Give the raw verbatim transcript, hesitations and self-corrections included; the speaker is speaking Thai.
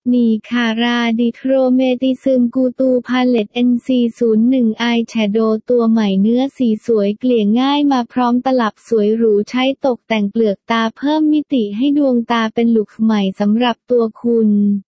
นีคาราดิโทรเมติซึมกูตูพาเลต เอ็น ซี ศูนย์ หนึ่ง อายแชโดว์ตัวใหม่เนื้อสีสวยเกลี่ยง่ายมาพร้อมตลับสวยหรูใช้ตกแต่งเปลือกตาเพิ่มมิติให้ดวงตาเป็นลุคใหม่สำหรับตัวคุณ